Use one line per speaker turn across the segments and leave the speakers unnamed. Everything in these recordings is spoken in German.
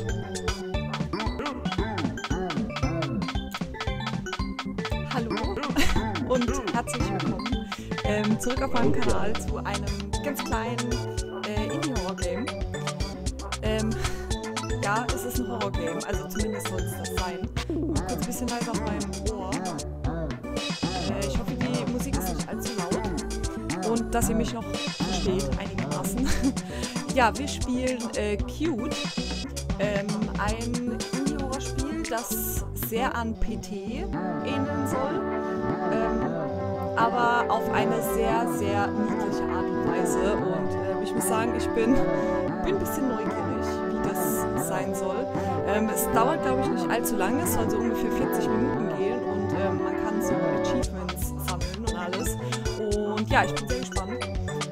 Hallo und herzlich willkommen zurück auf meinem Kanal zu einem ganz kleinen Indie-Horror-Game. Ja, es ist ein Horror-Game, also zumindest soll es das sein. Kurz ein bisschen leiser auf meinem Ohr. Ich hoffe, die Musik ist nicht allzu laut und dass ihr mich noch versteht, einigermaßen. Ja, wir spielen Cute, ein Indie-Horror-Spiel, das sehr an PT ähneln soll, aber auf eine sehr, sehr niedliche Art und Weise. Und ich muss sagen, ich bin ein bisschen neugierig, wie das sein soll. Es dauert, glaube ich, nicht allzu lange, es soll so ungefähr 40 Minuten gehen und man kann so Achievements sammeln und alles. Und ja, ich bin sehr gespannt.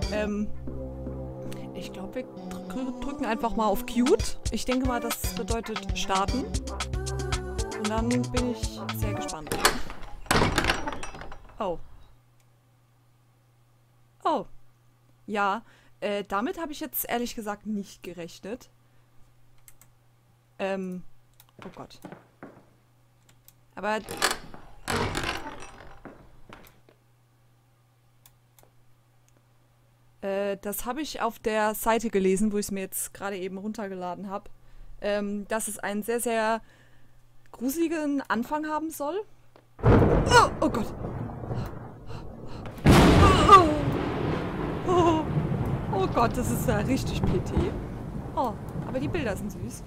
Ich glaube, wir drücken einfach mal auf Cute. Ich denke mal, das bedeutet starten. Und dann bin ich sehr gespannt. Oh. Oh. Ja, damit habe ich jetzt ehrlich gesagt nicht gerechnet. Oh Gott. Aber... das habe ich auf der Seite gelesen, wo ich es mir jetzt gerade eben runtergeladen habe, dass es einen sehr, sehr gruseligen Anfang haben soll. Oh, oh Gott. Oh, oh Gott, das ist ja richtig PT. Oh, aber die Bilder sind süß.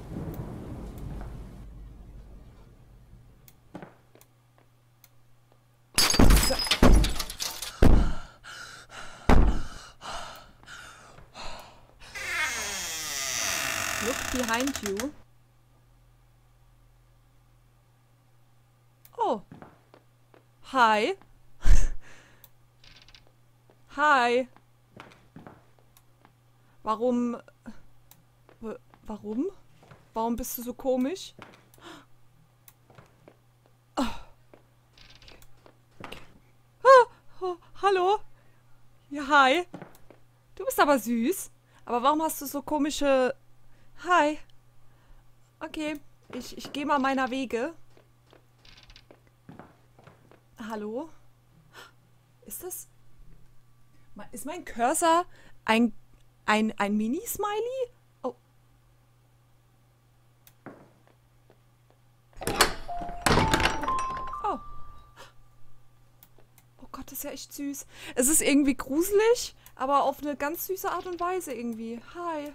Look behind you. Oh. Hi. Hi. Warum? Warum? Warum bist du so komisch? Oh. Ah, oh, hallo? Ja, hi. Du bist aber süß. Aber warum hast du so komische... Hi. Okay, ich gehe mal meiner Wege. Hallo? Ist das... Ist mein Cursor ein Mini-Smiley? Oh. Oh. Oh Gott, das ist ja echt süß. Es ist irgendwie gruselig, aber auf eine ganz süße Art und Weise irgendwie. Hi.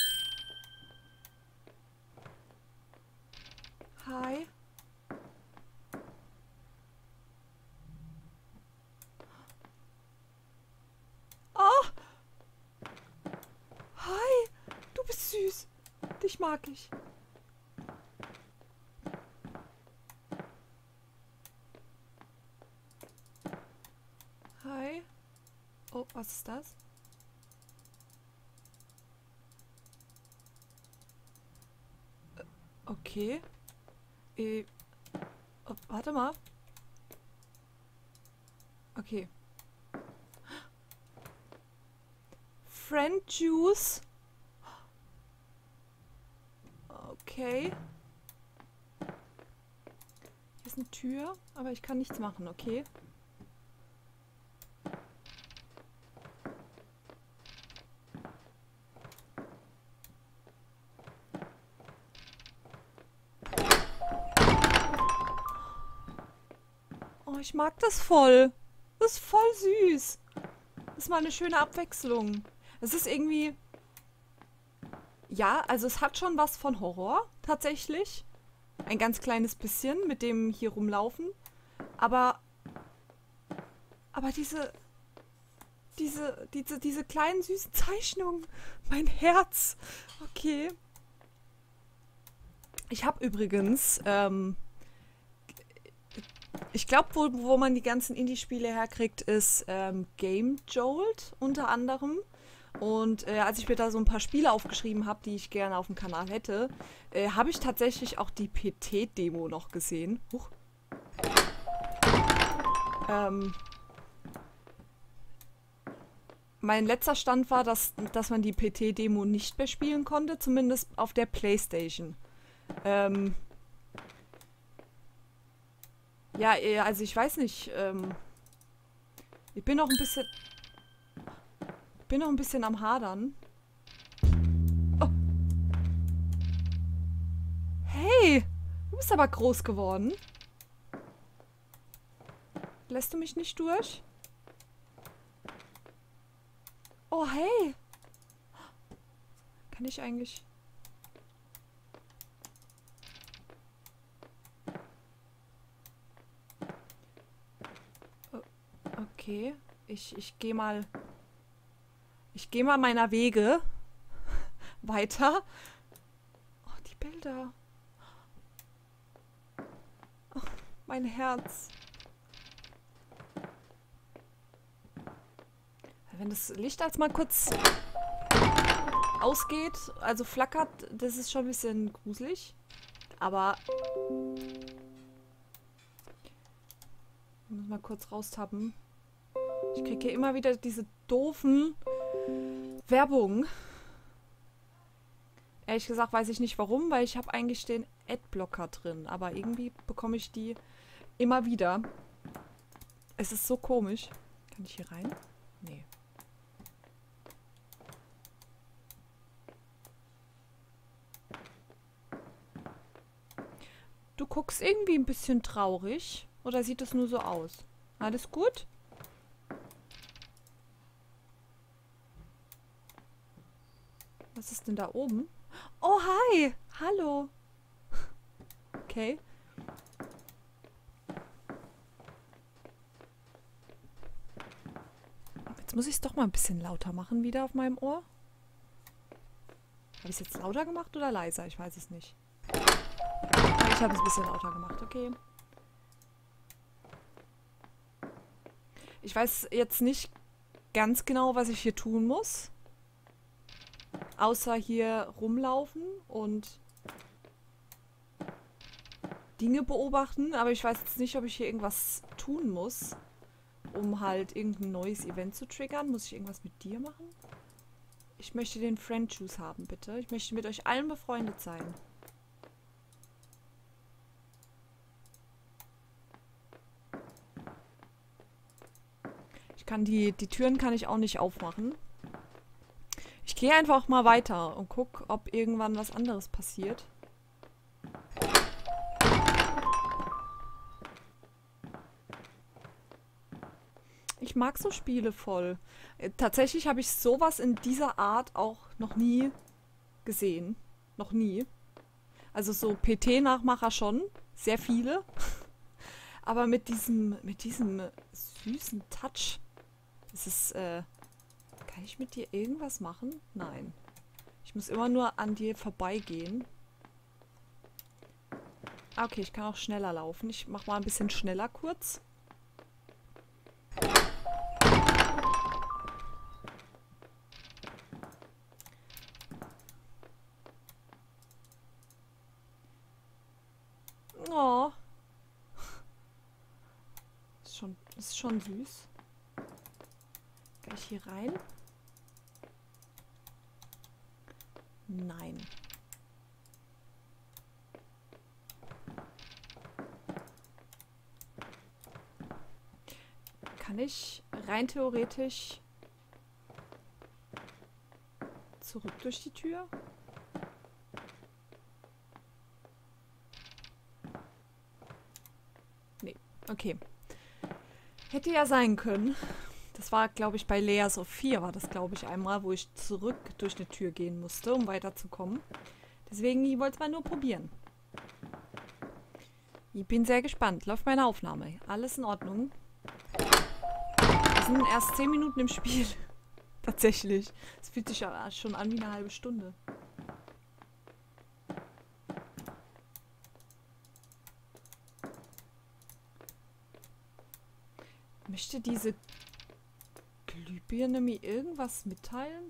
Hi. Oh. Hi. Du bist süß. Dich mag ich. Hi. Oh, was ist das? Okay. Oh, warte mal. Okay. Friend Juice. Okay. Hier ist eine Tür, aber ich kann nichts machen, okay? Oh, ich mag das voll. Das ist voll süß. Das ist mal eine schöne Abwechslung. Es ist irgendwie... Ja, also es hat schon was von Horror, tatsächlich. Ein ganz kleines bisschen mit dem hier rumlaufen. Aber diese kleinen süßen Zeichnungen. Mein Herz. Okay. Ich habe übrigens, ich glaube, wo man die ganzen Indie-Spiele herkriegt, ist Game Jolt unter anderem. Und als ich mir da so ein paar Spiele aufgeschrieben habe, die ich gerne auf dem Kanal hätte, habe ich tatsächlich auch die PT-Demo noch gesehen. Huch. Mein letzter Stand war, dass man die PT-Demo nicht mehr spielen konnte, zumindest auf der PlayStation. Ähm, ja, also ich weiß nicht. Ich bin noch ein bisschen... bin noch ein bisschen am Hadern. Oh. Hey! Du bist aber groß geworden. Lässt du mich nicht durch? Oh, hey! Kann ich eigentlich... Okay. Ich gehe mal... Ich gehe mal meiner Wege weiter. Oh, die Bilder. Oh, mein Herz. Wenn das Licht als mal kurz ausgeht, also flackert, das ist schon ein bisschen gruselig. Aber... Ich muss mal kurz raustappen. Ich kriege hier immer wieder diese doofen Werbungen. Ehrlich gesagt weiß ich nicht warum, weil ich habe eigentlich den Adblocker drin. Aber irgendwie bekomme ich die immer wieder. Es ist so komisch. Kann ich hier rein? Nee. Du guckst irgendwie ein bisschen traurig. Oder sieht es nur so aus? Alles gut? Was ist denn da oben? Oh, hi! Hallo! Okay. Jetzt muss ich es doch mal ein bisschen lauter machen wieder auf meinem Ohr. Habe ich es jetzt lauter gemacht oder leiser? Ich weiß es nicht. Ich habe es ein bisschen lauter gemacht, okay. Ich weiß jetzt nicht ganz genau, was ich hier tun muss. Außer hier rumlaufen und Dinge beobachten. Aber ich weiß jetzt nicht, ob ich hier irgendwas tun muss, um halt irgendein neues Event zu triggern. Muss ich irgendwas mit dir machen? Ich möchte den Friend Juice haben, bitte. Ich möchte mit euch allen befreundet sein. Ich kann die Türen kann ich auch nicht aufmachen. Ich gehe einfach mal weiter und guck, ob irgendwann was anderes passiert. Ich mag so Spiele voll. Tatsächlich habe ich sowas in dieser Art auch noch nie gesehen. Noch nie. Also so PT-Nachmacher schon. Sehr viele. Aber mit diesem süßen Touch. Das ist, kann ich mit dir irgendwas machen? Nein. Ich muss immer nur an dir vorbeigehen. Okay, ich kann auch schneller laufen. Ich mach mal ein bisschen schneller kurz. Oh. Ist schon süß. Kann ich hier rein? Nein. Kann ich rein theoretisch zurück durch die Tür? Nee, okay. Hätte ja sein können. Das war, glaube ich, bei Lea Sophia war das, glaube ich, einmal, wo ich zurück durch eine Tür gehen musste, um weiterzukommen. Deswegen, ich wollte es mal nur probieren. Ich bin sehr gespannt. Läuft meine Aufnahme. Alles in Ordnung. Wir sind erst 10 Minuten im Spiel. Tatsächlich. Es fühlt sich ja schon an wie eine halbe Stunde. Möchte diese Glühbirne mir irgendwas mitteilen?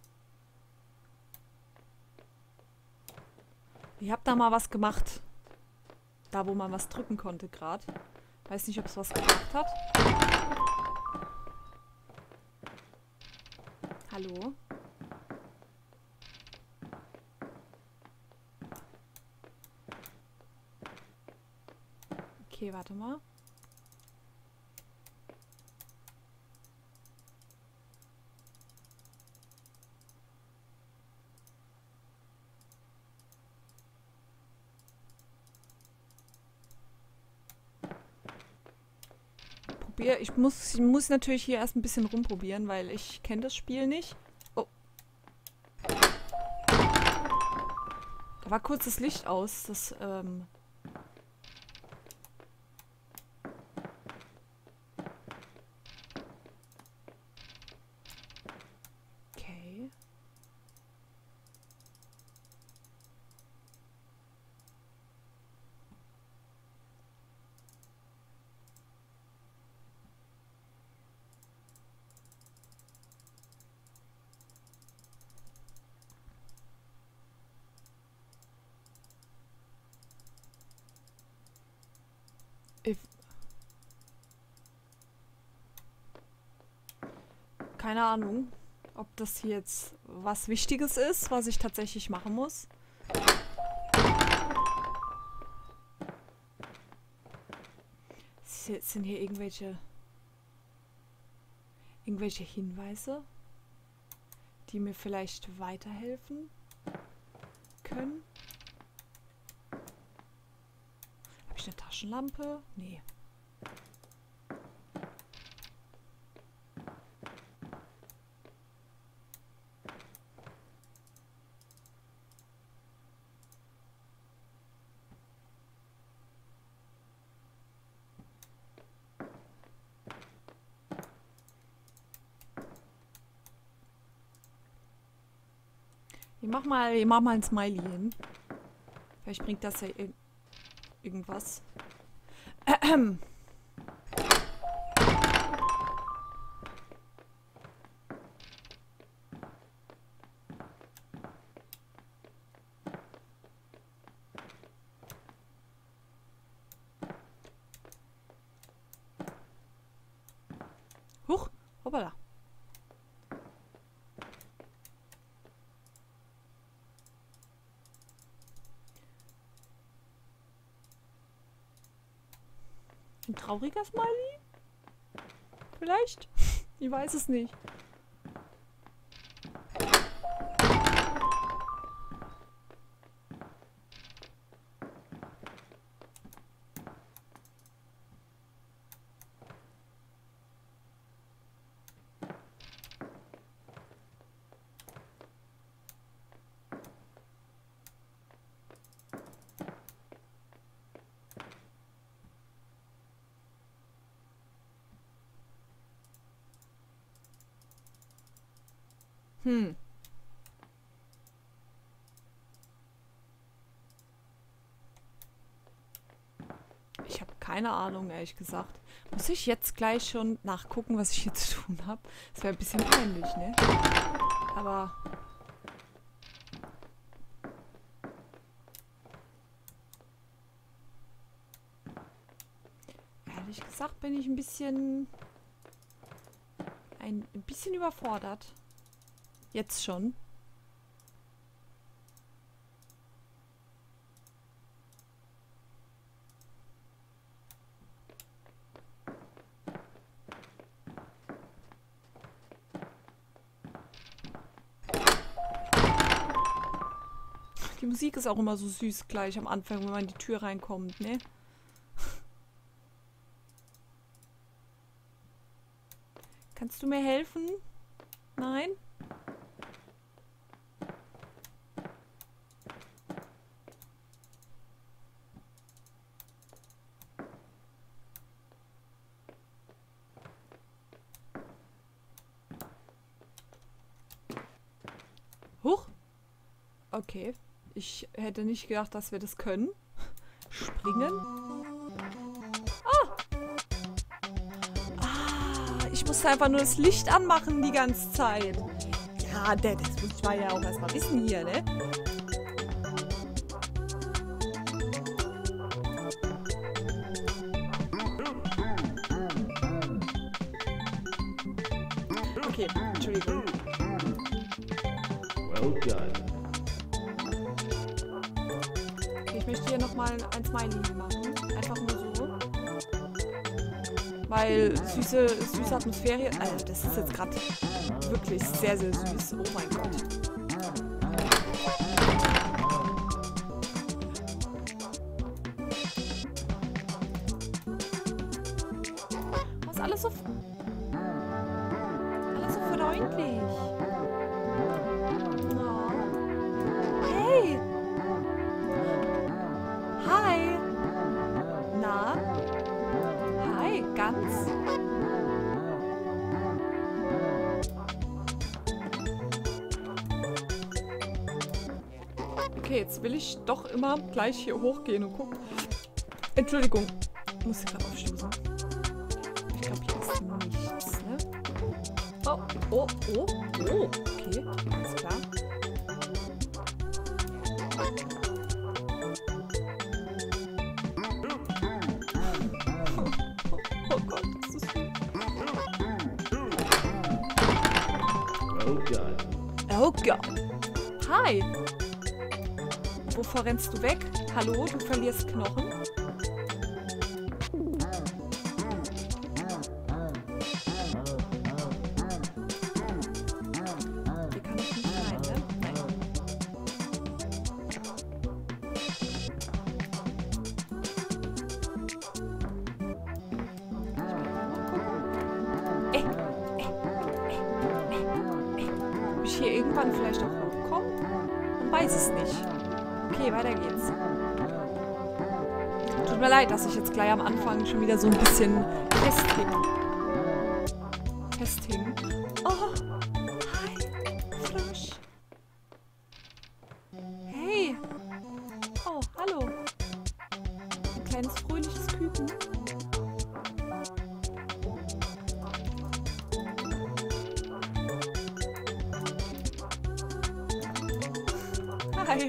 Ich habe da mal was gemacht. Da, wo man was drücken konnte gerade. Weiß nicht, ob es was gemacht hat. Hallo? Okay, warte mal. Ich muss natürlich hier erst ein bisschen rumprobieren, weil ich kenne das Spiel nicht. Oh. Da war kurz das Licht aus. Das, okay. Keine Ahnung, ob das hier jetzt was Wichtiges ist, was ich tatsächlich machen muss. Sind hier irgendwelche Hinweise, die mir vielleicht weiterhelfen können? Habe ich eine Taschenlampe? Nee. Ich mach mal ein Smiley hin. Vielleicht bringt das ja irgendwas. Huch, hoppala. Ein trauriger Smiley? Vielleicht? Ich weiß es nicht. Ich habe keine Ahnung, ehrlich gesagt. Muss ich jetzt gleich schon nachgucken, was ich hier zu tun habe? Das wäre ein bisschen peinlich, ne? Aber... ehrlich gesagt bin ich ein bisschen überfordert. Jetzt schon. Die Musik ist auch immer so süß gleich am Anfang, wenn man in die Tür reinkommt, ne? Kannst du mir helfen? Nein? Huch! Okay. Ich hätte nicht gedacht, dass wir das können. Springen. Ich musste einfach nur das Licht anmachen die ganze Zeit. Ja, das muss ich ja auch erstmal wissen hier, ne? Okay, Entschuldigung.
Well done.
Okay, ich möchte hier nochmal ein Smiley machen. Einfach nur so. Weil süße Atmosphäre. Also das ist jetzt gerade wirklich sehr, sehr süß. Oh mein Gott. Was alles so freundlich. Oh. Hey. Hi. Na? Hi, ganz. Okay, jetzt will ich doch immer gleich hier hochgehen und gucken. Entschuldigung, ich muss gerade aufstoßen. Ich glaube, hier ist nichts, ne? Oh, oh, oh, oh. Okay, alles klar. Oh Gott, das ist viel.
Oh Gott.
Oh Gott. Hi. Wovor rennst du weg? Hallo, du verlierst Knochen. Hier kann ich nicht rein, ne? Nein. Ob ich hier irgendwann vielleicht auch hochkomme? Man weiß es nicht. Okay, weiter geht's. Tut mir leid, dass ich jetzt gleich am Anfang schon wieder so ein bisschen festhing. Oh, hi, Frosch. Hey. Oh, hallo. Ein kleines fröhliches Küken. Hi.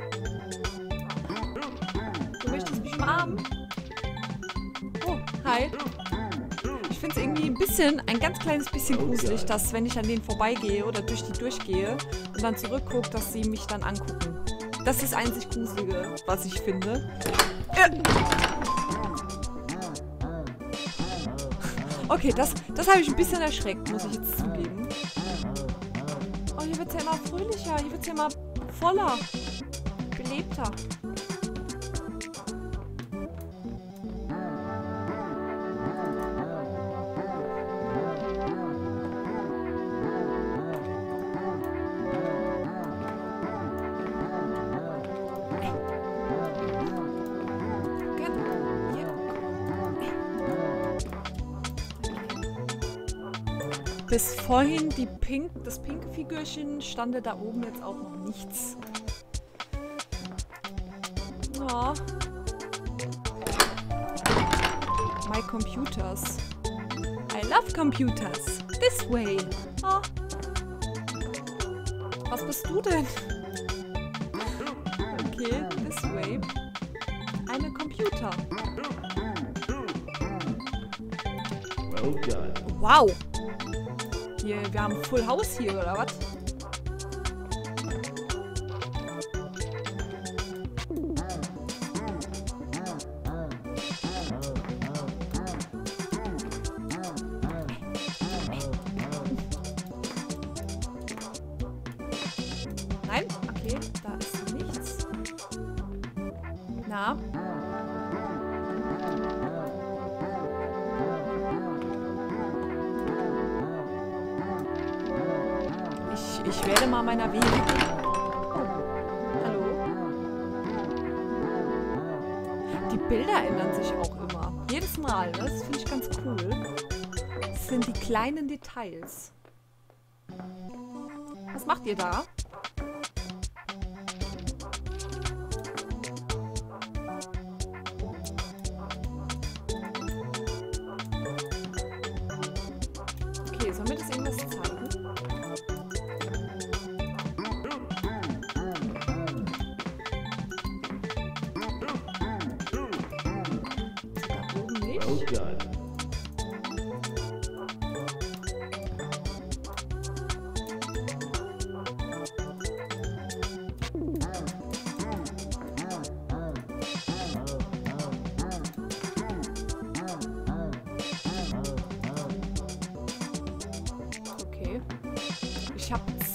Du möchtest mich umarmen? Oh, hi. Ich finde es irgendwie ein ganz kleines bisschen gruselig, dass wenn ich an denen vorbeigehe oder durch die durchgehe und dann zurückgucke, dass sie mich dann angucken. Das ist das einzig Gruselige, was ich finde. Okay, das habe ich ein bisschen erschreckt, muss ich jetzt zugeben. Oh, hier wird es ja immer fröhlicher, hier wird es ja immer voller, belebter. Bis vorhin das pinke Figürchen stand da oben jetzt auch noch nichts. Oh. My computers. I love computers. This way. Oh. Was bist du denn? Okay, this way. Eine Computer. Wow. Hier, wir haben Full House hier, oder was? Nein? Okay, da ist nichts. Na? Ich werde mal meiner Wege gehen. Oh, hallo? Die Bilder ändern sich auch immer. Jedes Mal, ne? Das finde ich ganz cool. Das sind die kleinen Details. Was macht ihr da? Okay, soll mir das irgendwas zeigen?
Oh God.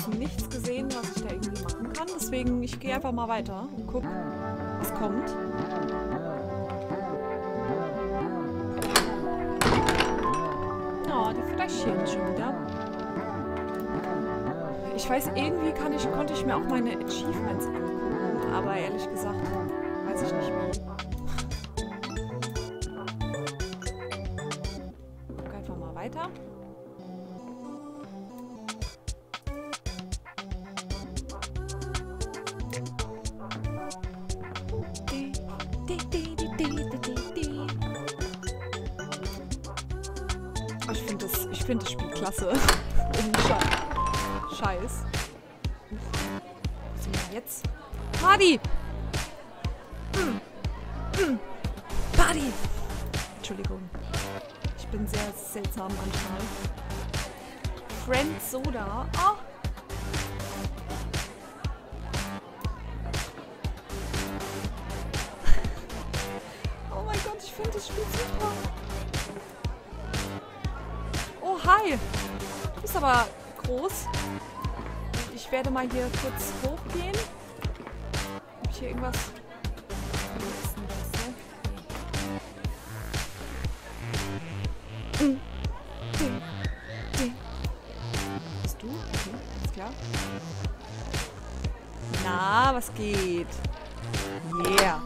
nichts gesehen, was ich da irgendwie machen kann. Deswegen, ich gehe einfach mal weiter und guck, was kommt. Oh, die Fläschchen schon wieder. Ich weiß, irgendwie konnte ich mir auch meine Achievements angucken, aber ehrlich gesagt, weiß ich nicht wie. Guck einfach mal weiter. Ich finde das Spiel klasse. Scheiß. Was sind wir jetzt? Party! Party! Entschuldigung. Ich bin sehr seltsam manchmal. Friend Soda. Oh! Oh mein Gott, ich finde das Spiel super. Oh, hi! Du bist aber groß. Ich werde mal hier kurz hochgehen. Hab ich hier irgendwas? Was ist denn das, ne? Bist du? Okay, alles klar. Na, was geht? Yeah.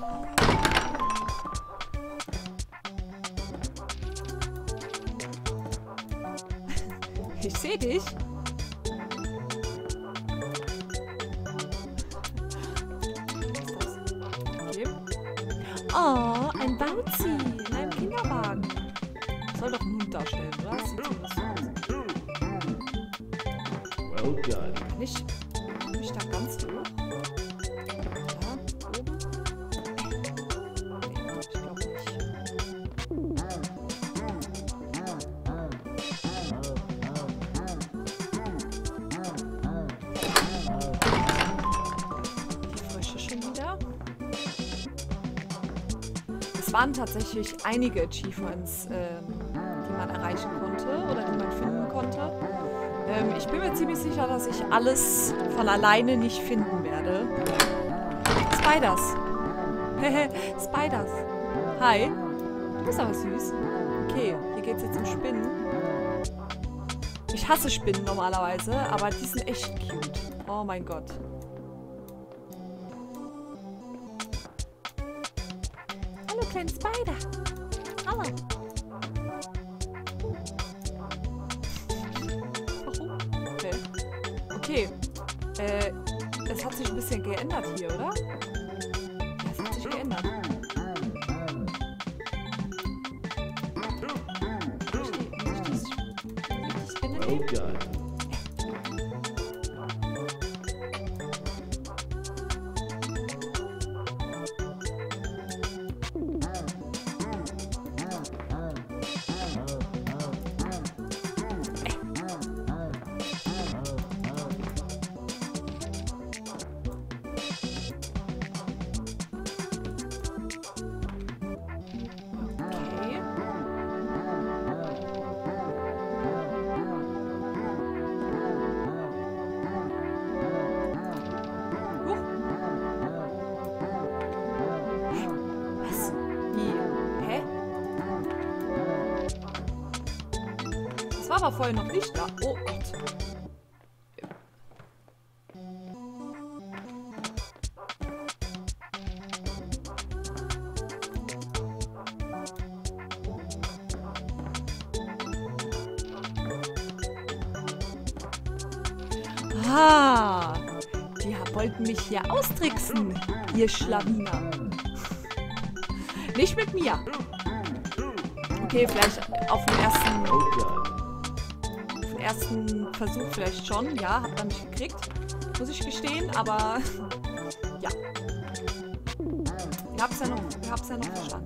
Ich sehe dich. Okay. Oh, ein Bouncy in einem Kinderwagen. Soll doch einen Hund darstellen, oder? Das sieht zumindest so aus.
Well done.
Kann ich da ganz hoch? Da, oben? Nee, ich glaube nicht. Es waren tatsächlich einige Achievements, die man erreichen konnte oder die man finden konnte. Ich bin mir ziemlich sicher, dass ich alles von alleine nicht finden werde. Spiders. Spiders. Hi. Du bist aber süß. Okay, hier geht's jetzt um Spinnen. Ich hasse Spinnen normalerweise, aber die sind echt cute. Oh mein Gott. Hallo, kleine Spider. Hallo. Warum? Okay. Okay. Es hat sich ein bisschen geändert hier, oder? Ja, es hat sich geändert.
Well done.
War aber vorher noch nicht da. Oh Gott. Ah, die wollten mich hier austricksen, ihr Schlawiner. Nicht mit mir. Okay, vielleicht auf dem ersten Versuch vielleicht schon. Ja, hab dann nicht gekriegt. Muss ich gestehen, aber ja. Ich hab's ja noch verstanden.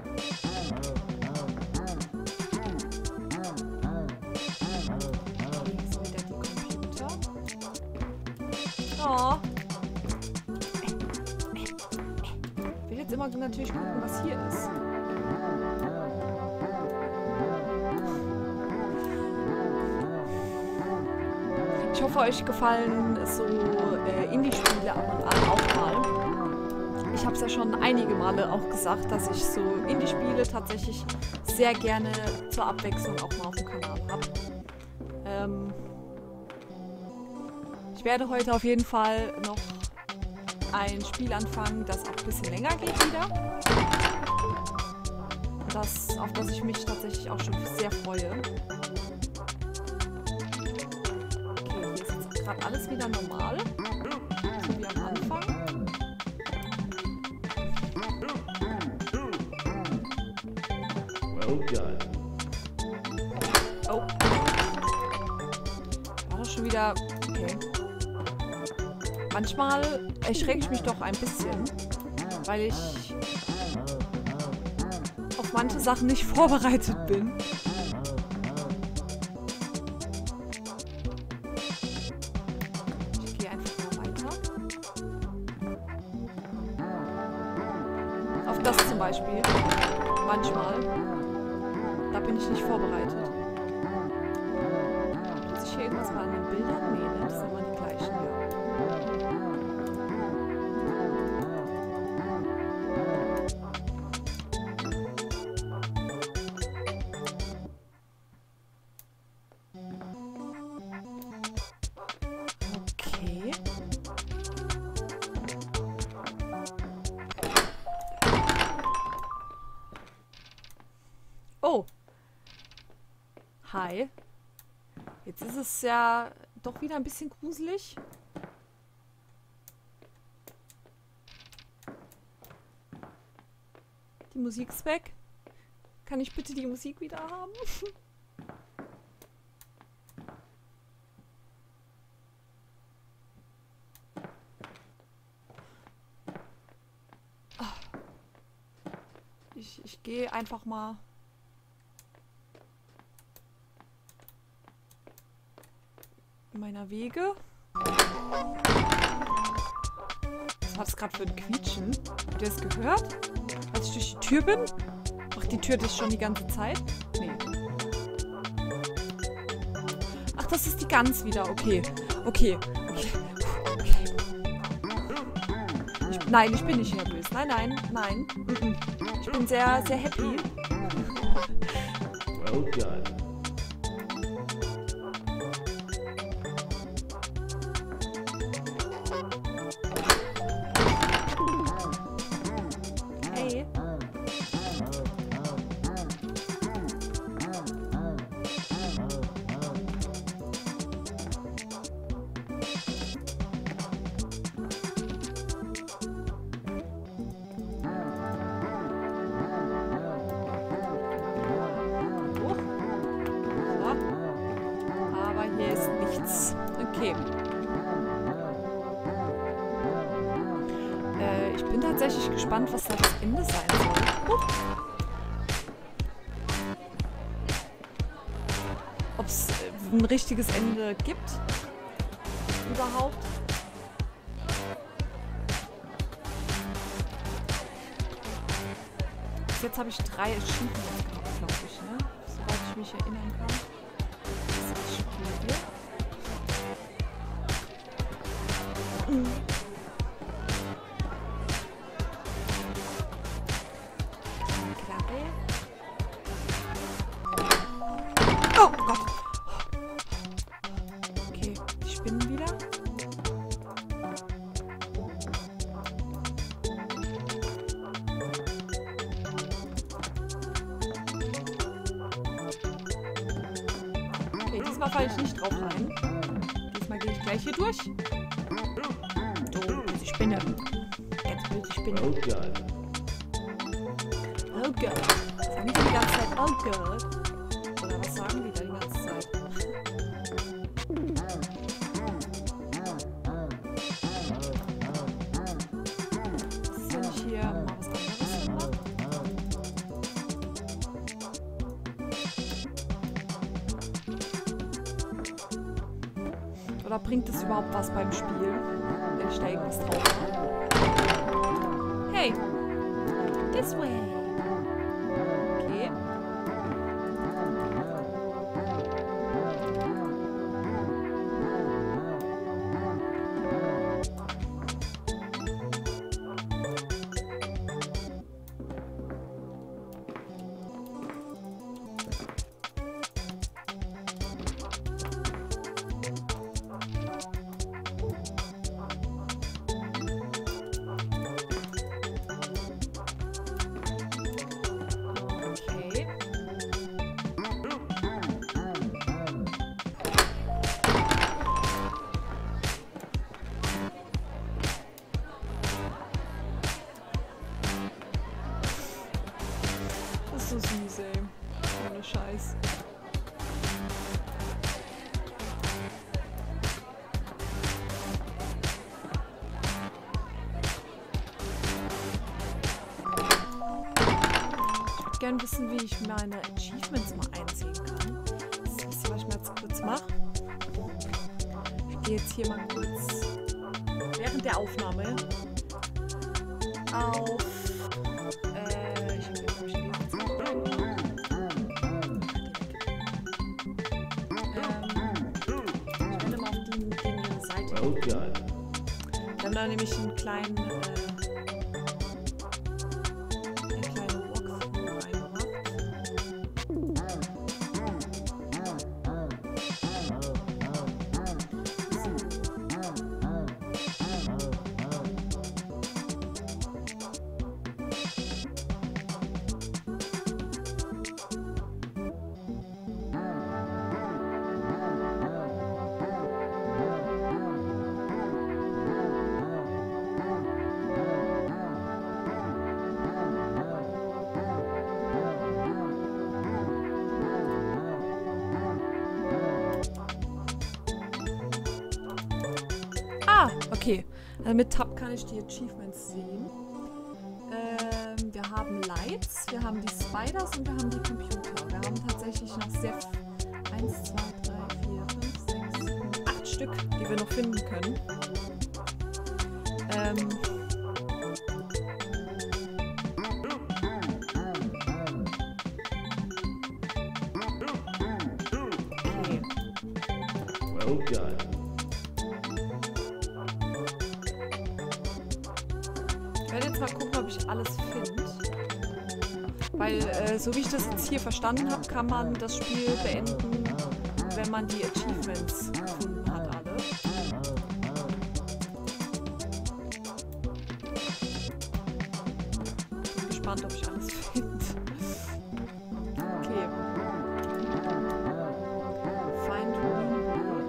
Okay, hier sind wieder die Computer. Oh. Ich will jetzt immer natürlich gucken, was hier ist. Ich hoffe, euch gefallen so Indie-Spiele ab und an auch mal. Ich habe es ja schon einige Male auch gesagt, dass ich so Indie-Spiele tatsächlich sehr gerne zur Abwechslung auch mal auf dem Kanal habe. Ich werde heute auf jeden Fall noch ein Spiel anfangen, das auch ein bisschen länger geht wieder. Auf das ich mich tatsächlich auch schon sehr freue. Okay, hier ist jetzt gerade alles wieder normal. So wie am Anfang.
Well done.
Oh. War das schon wieder... Okay. Manchmal erschrecke ich mich doch ein bisschen, weil ich auf manche Sachen nicht vorbereitet bin. Ich gehe einfach mal weiter. Auf das zum Beispiel. Manchmal. Da bin ich nicht vorbereitet. Tut sich hier irgendwas mal an den Bildern? Nee, ne? Das sind immer die gleichen, ja. Okay. Oh. Hi. Jetzt ist es ja doch wieder ein bisschen gruselig. Die Musik ist weg. Kann ich bitte die Musik wieder haben? Ich gehe einfach mal... meiner Wege. Was war das gerade für ein Quietschen? Habt ihr das gehört? Als ich durch die Tür bin? Macht die Tür das schon die ganze Zeit? Nee. Ach, das ist die Gans wieder. Okay. Okay. Okay. Okay. Nein, ich bin nicht nervös. Nein, nein, nein. Ich bin sehr, sehr happy.
Well done.
Okay. Ich bin tatsächlich gespannt, was da das Ende sein soll. Ob es ein richtiges Ende gibt. Überhaupt. Bis jetzt habe ich 3 Achievements gehabt, glaube ich, ne? Soweit ich mich erinnern kann. Das Spiel hier. Oh Gott! Okay, die spinnen wieder. Okay, diesmal falle ich nicht drauf rein. Diesmal gehe ich gleich hier durch. Die Spinne. Jetzt will die Spinne.
Oh Gott.
Oh Gott. Sagen die ganze Zeit oh Gott? Oder was sagen die da die ganze Zeit? Was ist, wenn ich hier mal was anderes mache? Oder bringt es überhaupt was beim Spiel? Wenn ich da irgendwas drauf mache. Hey! This way! Okay. gerne wissen, wie ich meine Achievements mal einsehen kann. Das ist, was ich mal jetzt kurz mache. Ich gehe jetzt hier mal kurz während der Aufnahme auf. Ich habe hier, glaube ich, ich werde mal auf die Seite.
Well done.
Wir haben da nämlich einen kleinen Walkthrough reingemacht. Okay, also mit Tab kann ich die Achievements sehen. Wir haben Lights, wir haben die Spiders und wir haben die Computer. Wir haben tatsächlich noch sehr 1, 2, 3, 4, 5, 6, 7, 8 Stück, die wir noch finden können. Okay.
Well done.
Ich werde jetzt mal gucken, ob ich alles finde. Weil, so wie ich das jetzt hier verstanden habe, kann man das Spiel beenden, wenn man die Achievements gefunden hat, alle. Bin gespannt, ob ich alles finde. Okay. Find Wimble.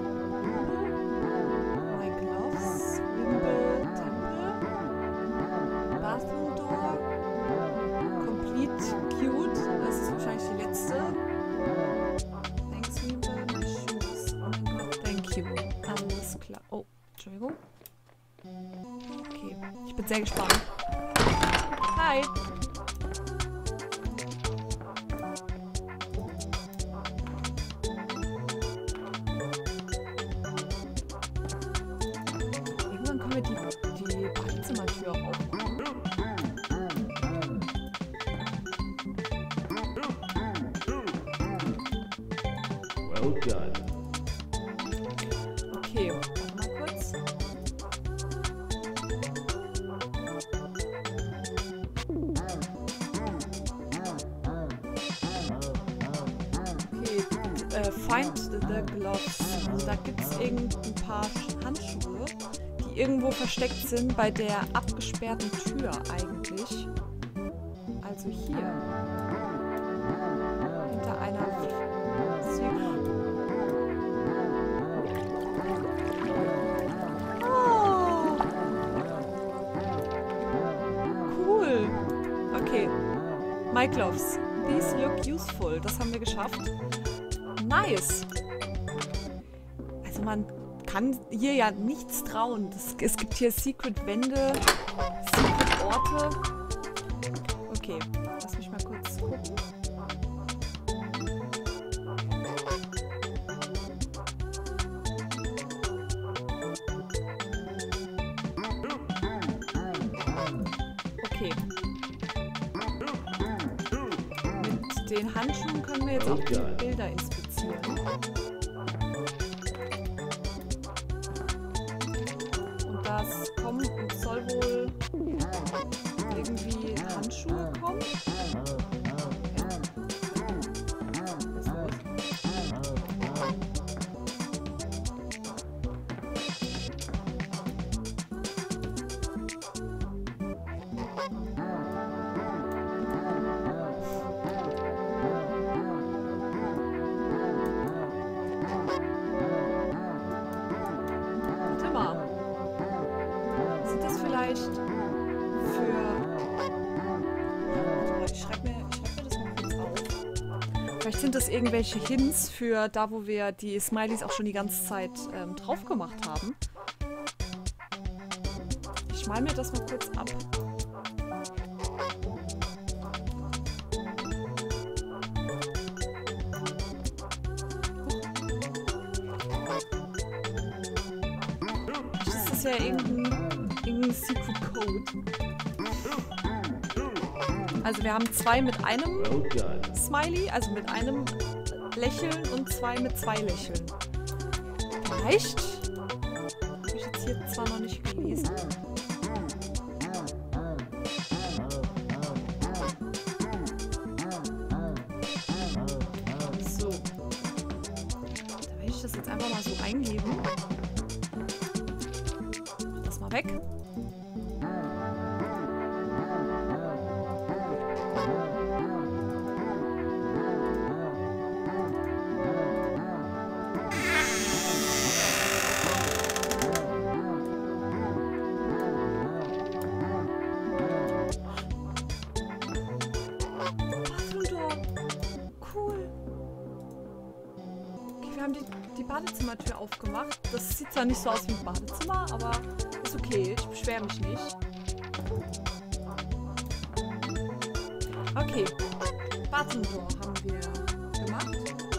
My Gloves. Wimble Temple. Bathroom Door. Complete Cute. Das ist wahrscheinlich die letzte. Thanks, Wimble. My shoes. Oh mein Gott, thank you. Alles klar. Oh, Entschuldigung. Okay, ich bin sehr gespannt. Hi. Irgendwann können wir die Badezimmertür aufmachen.
Well done.
Okay, warte mal kurz. Okay, find the gloves. Also da gibt es ein paar Handschuhe, die irgendwo versteckt sind bei der abgesperrten Tür eigentlich. Also hier. Hinter einer Oh. Cool. Okay. My gloves. These look useful. Das haben wir geschafft. Nice. Also man kann hier ja nichts trauen. Es gibt hier Secret-Wände, Secret-Orte. Okay, lass mich mal kurz gucken. Okay. Mit den Handschuhen können wir jetzt auch die Bilder inspizieren. Und das kommen und soll wohl irgendwie Handschuhe kommen. Warte mal. Sind das vielleicht für... Warte mal, ich schreibe mir das mal kurz auf. Vielleicht sind das irgendwelche Hints für da, wo wir die Smileys auch schon die ganze Zeit drauf gemacht haben. Ich mal mir das mal kurz ab. ja irgendein Secret Code. Also wir haben 2 mit einem
Well done.
Smiley, also mit einem Lächeln und 2 mit 2 Lächeln. Vielleicht? Habe ich jetzt hier zwar noch nicht gelesen. So. Da werde ich das jetzt einfach mal so eingeben. Mach das mal weg. Cool. Okay, wir haben die Badezimmertür aufgemacht. Das sieht zwar nicht so aus wie ein Badezimmer, aber ist okay. Ich beschwere mich nicht. Okay. Badezimmertür haben wir gemacht.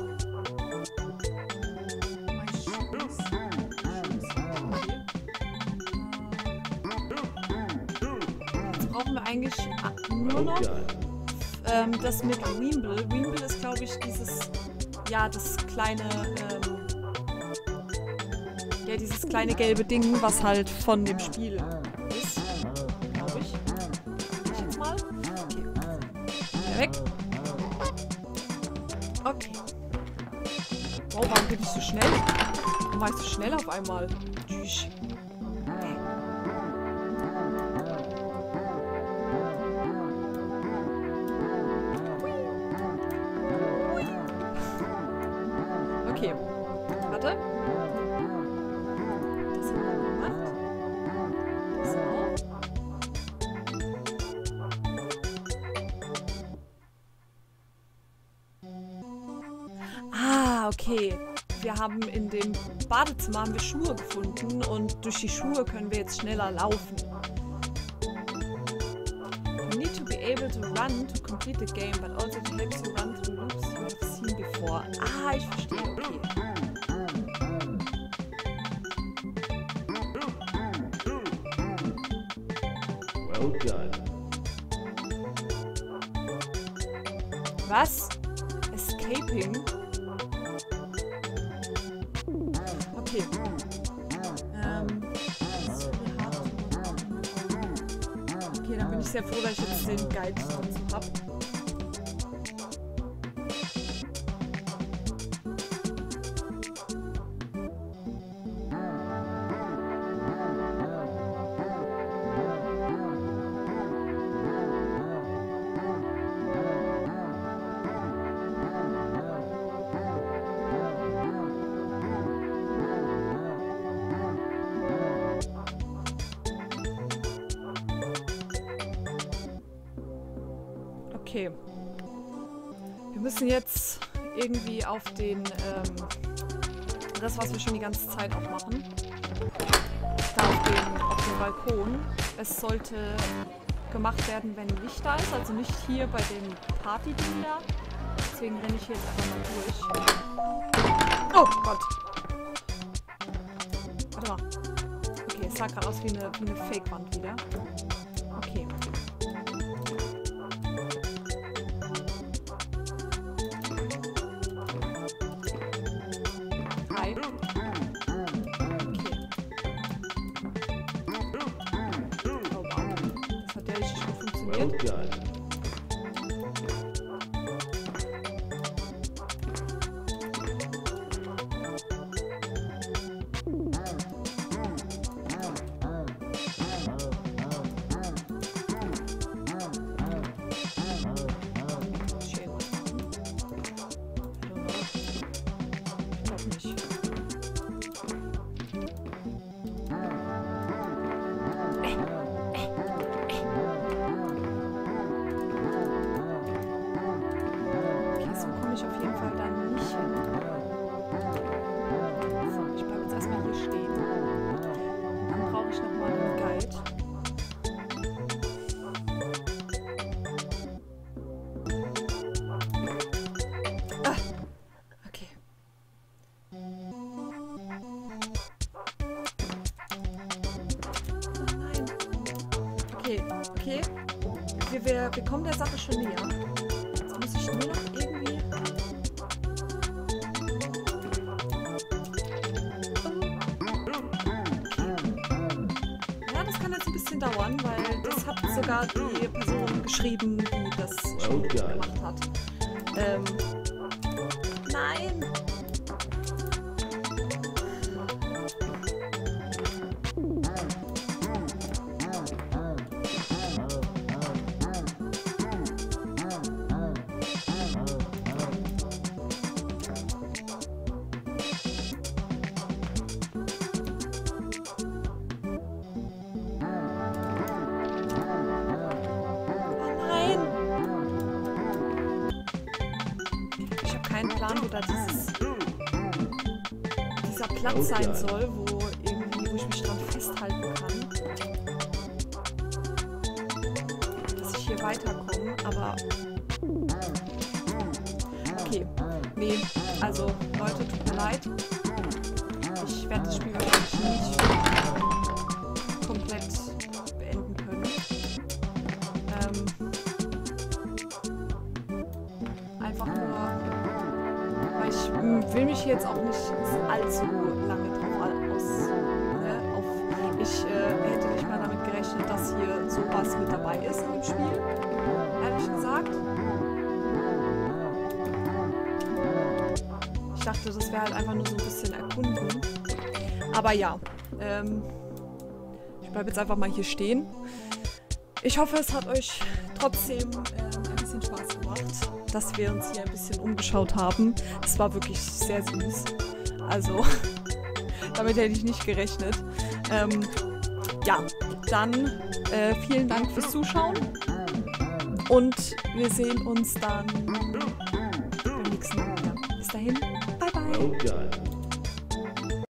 Jetzt brauchen wir eigentlich nur
Well
noch
done.
das mit Weemble. Weemble ist, glaube ich, dieses, ja, das kleine, ja, dieses kleine gelbe Ding, was halt von dem Spiel ist, glaube ich. Ich jetzt mal. Okay. Wieder weg. Okay. Wow, warum bin ich so schnell? Warum war ich so schnell auf einmal? Tschüss. Okay. Warte. Das haben wir gemacht. Das auch. Ah, okay. Wir haben in dem Badezimmer haben wir Schuhe gefunden und durch die Schuhe können wir jetzt schneller laufen. You need to be able to run to complete the game, but also it helps you run through loops you have seen before. Ah, ich verstehe, okay.
Well done.
Was? Escaping? Okay. Okay, dann bin ich sehr froh, dass ich jetzt den Guide dazu habe. Okay. Wir müssen jetzt irgendwie auf den, das, was wir schon die ganze Zeit auch machen. Da auf den Balkon. Es sollte gemacht werden, wenn Licht da ist, also nicht hier bei dem Party-Ding da. Deswegen renne ich hier jetzt einfach mal durch. Oh Gott! Warte mal. Okay, es sah gerade aus wie eine Fake-Wand wieder. Okay. Hi. Okay. Oh wow. Das hat ja richtig gut
Well
funktioniert.
done.
Schön. I don't know. Ich glaube nicht. wir kommen der Sache schon näher. Jetzt muss ich nur noch irgendwie... Ja, das kann jetzt ein bisschen dauern, weil das hat sogar die Person geschrieben, die das Spiel gemacht hat. Nein! Keinen Plan, wo da dieser Platz sein soll, wo ich mich dran festhalten kann. Dass ich hier weiterkomme, aber... Okay. Nee, also Leute, tut mir leid. Ich werde das Spiel wahrscheinlich nicht komplett beenden können. Einfach nur... Ich will mich hier jetzt auch nicht allzu lange drauf ich hätte nicht mal damit gerechnet, dass hier sowas mit dabei ist im Spiel. Ehrlich gesagt. Ich dachte, das wäre halt einfach nur so ein bisschen erkunden. Aber ja. Ich bleibe jetzt einfach mal hier stehen. Ich hoffe, es hat euch trotzdem ein bisschen Spaß gemacht, dass wir uns hier ein bisschen umgeschaut haben. Es war wirklich sehr süß. Also, damit hätte ich nicht gerechnet. Ja, dann vielen Dank fürs Zuschauen. Und wir sehen uns dann beim nächsten Mal wieder. Bis dahin, bye bye.
Well done.